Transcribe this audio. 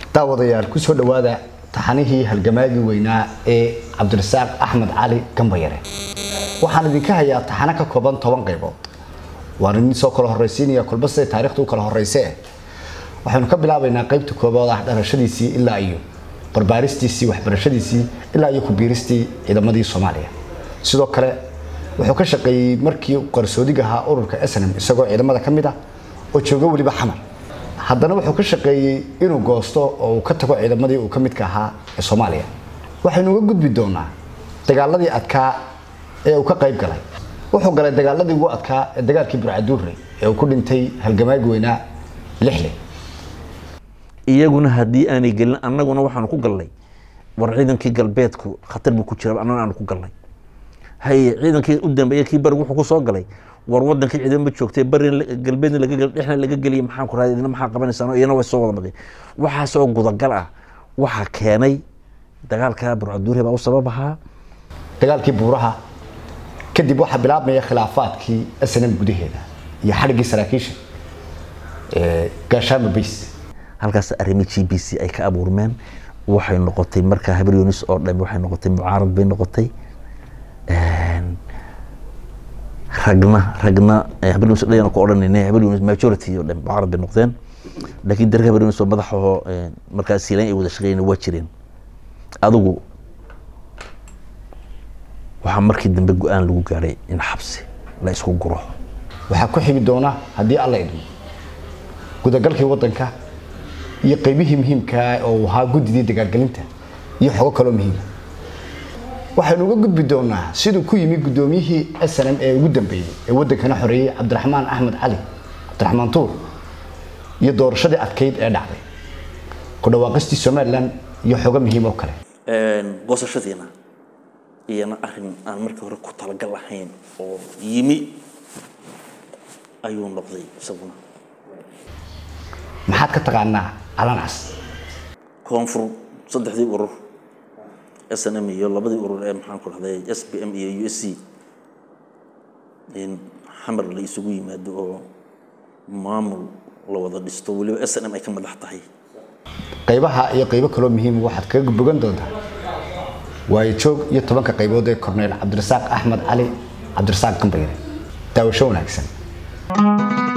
daawadayaal ku soo dhawaada taxanihii halgamaagii weynaa ee Cabdirasaaq Axmed Cali Gambayare waxaan idinka hayaa taxana ka kooban 10 qaybood waan idin soo kala horeysiinaya kulbasay taariikhdu kala horeysay waxaanu ka bilaabaynaa qaybta koobaad ah dhalashadiisii ilaa iyo barbaaristiisii waxbarashadiisii ilaa iyo ku biiristii ciidamadii Soomaaliya sidoo kale wuxuu ka shaqeeyay markii qarsoodiga ahaa ururka SNM isagoo ciidamada kamid ah oo jooga waliba xamar haddana wuxuu ka shaqeeyay inuu goosto oo uu ka tago ciidamadii uu ka midka ahaa ee Soomaaliya waxaynu uga gudbi doonaa dagaaladii adkaa ee uu ka qayb galay wuxuu galay dagaaladii ugu adkaa ee dagaalkii Burcaduure ee uu ku dhintay halgamaagii weynaa Lixle iyaguna hadii aanay galin annaguna waxaan ku galnay war ciidankii galbeedku khatar buu ku jiraa annaguna aan ku galnay hay ciidankii u dambeeyay kii bar wuxuu ku soo galay war wadankii ciidanba joogtay barin galbeedna laga gal dhixna laga galiyay maxaan ku raadinaa maxaa qabanaysaa iyana way soo wada maqay waxa soo gudagal ah waxa keenay dagaalka Burcaduure baa u sababaha dagaalkii buuraha kadib waxa bilaabmay khilaafaadkii SNM gudaheeda iyo xarigii saraakiisha gaashaamo bis halkaas arimi GBC ay ka abuurmeen waxay noqotay marka Habar Yunis oo dhan waxay noqotay mucaarad bay noqotay ragna Habar Yunis dayna ku oranayna Habar Yunis majority oo dhan mucaarad bay noqdeen laakiin darka Habar Yunis oo madaxo markaas siilaan ay wada shaqeeyeen waa jireen adigu waxa markii dambe go'aan lagu gaaray in xabsi la isku guro waxa ku xigi doona hadii alla idmo gudagalkii wadanka iyo qaybihii muhiimka ah oo waxa gudidii dagaalgelinta iyo xogo kale muhiim waxaanu uga gudbi doonaa sidoo ku yimi gudoomiyihii SNM ee ugu dambeeyay ee wadankana xoreeyay Cabdiraxmaan Axmed Cali Cabdiraxmaan Tuur iyo doorashadii adkeyd ee dhacday ku dhawaaqistii Somaliland iyo xogo muhiim oo kale goosashadiina iyana arrin aan markii hore ku talagal lahayn oo yimi ayuu noqday isaguna maxaad ka taqaanaa Alanas koonfur saddexdii urur SNM iyo labadii urur ee maxaan ku raday SPM iyo USC in xamar la isugu yimaado oo maamul la wada dhisto waliba SNM ay ka madax tahay qaybaha iyo qaybo kale muhiim waxaad kaga bogan doontaa way joog iyo 10 qaybood ee Cornel Cabdirasaaq Axmed Cali Cabdirasaaq Gambayare daawasho wanaagsan